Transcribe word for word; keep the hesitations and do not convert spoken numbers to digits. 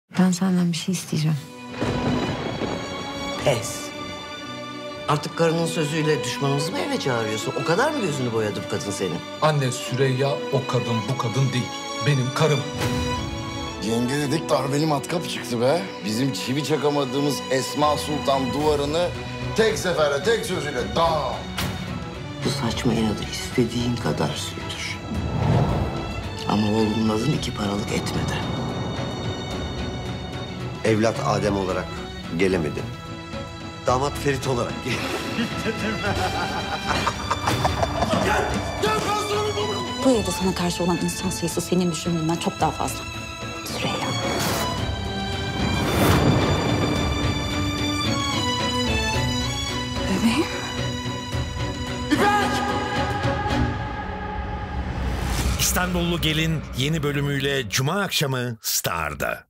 Ben senden bir şey isteyeceğim. Pes. Artık karının sözüyle düşmanımızı mı eve çağırıyorsun? O kadar mı gözünü boyadı bu kadın senin? Anne, Süreyya o kadın bu kadın değil. Benim karım. Yenge dedik darbeli matkap çıktı be. Bizim çivi çakamadığımız Esma Sultan duvarını tek seferde, tek sözüyle dağ. Bu saçma inadı istediğin kadar sürdür. Ama oğlum Nazım iki paralık etmedi. Evlat Adem olarak gelemedi. Damat Ferit olarak geldi. Bu evde sana karşı olan insan sayısı senin düşündüğünden çok daha fazla. Süreyya. Bebeğim. İstanbullu Gelin yeni bölümüyle Cuma akşamı Star'da.